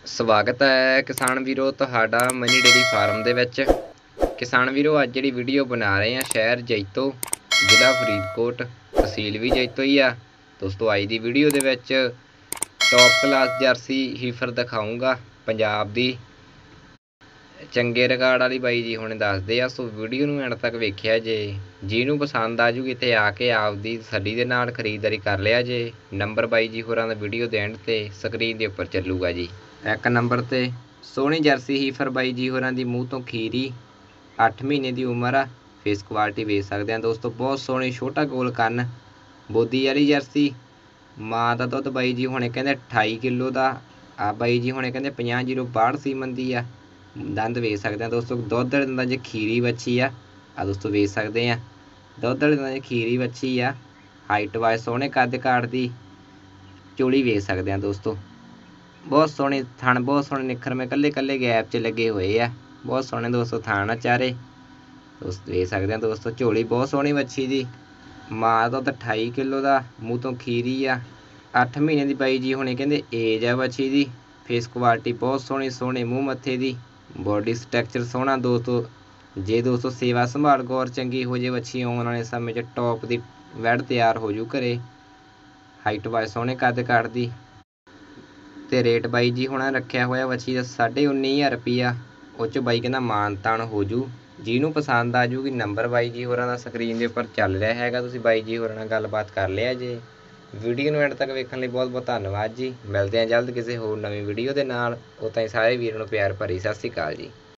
ਸਵਾਗਤ ਹੈ ਕਿਸਾਨ ਵੀਰੋ ਤੁਹਾਡਾ ਮਨੀ ਡੇਰੀ ਫਾਰਮ ਦੇ ਵਿੱਚ। ਕਿਸਾਨ ਵੀਰੋ ਅੱਜ ਜਿਹੜੀ ਵੀਡੀਓ ਬਣਾ ਰਹੇ ਆ ਸ਼ਹਿਰ ਜੈਤੋ, ਜ਼ਿਲ੍ਹਾ ਫਰੀਦਕੋਟ, ਤਹਿਸੀਲ ਵੀ ਜੈਤੋ ਹੀ ਆ। ਦੋਸਤੋ ਅੱਜ ਦੀ ਵੀਡੀਓ ਦੇ ਵਿੱਚ ਟੌਪ ਕਲਾਸ ਜਰਸੀ ਹੀਫਰ ਦਿਖਾਊਂਗਾ ਪੰਜਾਬ ਦੀ, ਚੰਗੇ ਰਿਕਾਰਡ ਵਾਲੀ ਬਾਈ ਜੀ ਹੁਣ ਦੱਸਦੇ ਆ। ਸੋ ਵੀਡੀਓ ਨੂੰ ਐਂਡ ਤੱਕ ਵੇਖਿਆ ਜੇ, ਜਿਹਨੂੰ ਪਸੰਦ ਆ ਜੂਗੀ ਇੱਥੇ ਆ ਕੇ ਆਪਦੀ ਤਸੱਲੀ ਦੇ ਨਾਲ ਖਰੀਦਦਾਰੀ ਕਰ ਲਿਆ ਜੇ। ਨੰਬਰ ਬਾਈ ਜੀ ਹੋਰਾਂ ਦਾ ਵੀਡੀਓ ਦੇ ਐਂਡ ਤੇ ਸਕਰੀਨ ਦੇ ਉੱਪਰ ਚੱਲੂਗਾ ਜੀ। ਇੱਕ ਨੰਬਰ ਤੇ ਸੋਹਣੀ ਜਰਸੀ ਹੀਫਰ ਬਾਈ ਜੀ ਹੋਰਾਂ ਦੀ, ਮੂੰਹ ਤੋਂ ਖੀਰੀ, 8 ਮਹੀਨੇ ਦੀ ਉਮਰ ਆ। ਫੇਸ ਕੁਆਲਿਟੀ ਵੇਖ ਸਕਦੇ ਆ ਦੋਸਤੋ, ਬਹੁਤ ਸੋਹਣੀ, ਛੋਟਾ ਗੋਲ ਕੰਨ, ਬੋਦੀ ਵਾਲੀ ਜਰਸੀ। ਮਾਂ ਦਾ ਦੁੱਧ ਬਾਈ ਜੀ ਹੁਣੇ ਕਹਿੰਦੇ 28 ਕਿਲੋ ਦਾ ਆ। ਬਾਈ ਜੀ ਹੁਣੇ ਕਹਿੰਦੇ 50-0-62 ਸੀਮਨ ਦੀ ਆ। ਦੰਦ ਵੇਖ ਸਕਦੇ ਆ ਦੋਸਤੋ, ਦੁੱਧ ਵਾਲੇ ਦੰਦਾਂ 'ਚ ਖੀਰੀ ਵੱਛੀ ਆ ਦੋਸਤੋ, ਵੇਖ ਸਕਦੇ ਆ ਦੁੱਧ ਵਾਲੇ ਦੰਦਾਂ 'ਚ ਖੀਰੀ ਵੱਛੀ ਆ। ਹਾਈਟ ਵਾਈਜ਼ ਸੋਹਣੇ ਕੱਦ ਕਾਠ ਦੀ, ਚੋਲੀ ਵੇਖ ਸਕਦੇ ਆ ਦੋਸਤੋ, ਬਹੁਤ ਸੋਹਣੇ ਥਣ, ਬਹੁਤ ਸੋਹਣੇ ਨਿਖਰਵੇਂ, ਕੱਲੇ ਗੈਪ 'ਚ ਲੱਗੇ ਹੋਏ ਆ। ਬਹੁਤ ਸੋਹਣੇ ਦੋਸਤੋ ਥਣ ਆ ਚਾਰੇ ਦੋਸਤੋ, ਵੇਖ ਸਕਦੇ ਆ ਦੋਸਤੋ। ਝੋਲੀ ਬਹੁਤ ਸੋਹਣੀ ਵੱਛੀ ਦੀ। ਮਾਂ ਦਾ ਦੁੱਧ 28 ਕਿਲੋ ਦਾ, ਮੂੰਹ ਤੋਂ ਖੀਰੀ ਆ। 8 ਮਹੀਨੇ ਦੀ ਬਾਈ ਜੀ ਹੁਣੇ ਕਹਿੰਦੇ ਏਜ ਆ ਵੱਛੀ ਦੀ। ਫੇਸ ਕੁਆਲਿਟੀ ਬਹੁਤ ਸੋਹਣੀ, ਸੋਹਣੇ ਮੂੰਹ ਮੱਥੇ ਦੀ, ਬੋਡੀ ਸਟਰਕਚਰ ਸੋਹਣਾ ਦੋਸਤੋ। ਜੇ ਦੋਸਤੋ ਸੇਵਾ ਸੰਭਾਲ ਗੌਰ ਚੰਗੀ ਹੋ ਜੇ, ਵੱਛੀ ਆਉਣ ਵਾਲੇ ਸਮੇਂ 'ਚ ਟੌਪ ਦੀ ਵੈੜ ਤਿਆਰ ਹੋ ਜੂ ਘਰੇ। ਹਾਈਟ ਵਾਈਜ਼ ਸੋਹਣੇ ਕੱਦ ਕਾਠ ਦੀ। ਤੇ ਰੇਟ ਬਾਈ ਜੀ ਹੁਣ ਰੱਖਿਆ ਹੋਇਆ ਵੱਛੀ ਦਾ 19,500 ਰੁਪਈਆ। ਉਹ 'ਚ ਬਾਈ ਕਹਿੰਦਾ ਮਾਨ ਤਾਨ ਹੋ ਜੂ। ਜਿਹਨੂੰ ਪਸੰਦ ਆ ਜੂਗੀ ਨੰਬਰ ਬਾਈ ਜੀ ਹੋਰਾਂ ਦਾ ਸਕਰੀਨ ਦੇ ਉੱਪਰ ਚੱਲ ਰਿਹਾ ਹੈਗਾ, ਤੁਸੀਂ ਬਾਈ ਜੀ ਹੋਰਾਂ ਨਾਲ ਗੱਲਬਾਤ ਕਰ ਲਿਆ ਜੇ। ਵੀਡੀਓ ਨੂੰ ਐਂਡ ਤੱਕ ਵੇਖਣ ਲਈ ਬਹੁਤ ਬਹੁਤ ਧੰਨਵਾਦ ਜੀ। ਮਿਲਦੇ ਹਾਂ ਜਲਦ ਕਿਸੇ ਹੋਰ ਨਵੀਂ ਵੀਡੀਓ ਦੇ ਨਾਲ। ਉਹ ਤਾਂ ਸਾਰੇ ਵੀਰਾਂ ਨੂੰ ਪਿਆਰ ਭਰੀ ਸਤਿ ਸ਼੍ਰੀ ਅਕਾਲ ਜੀ।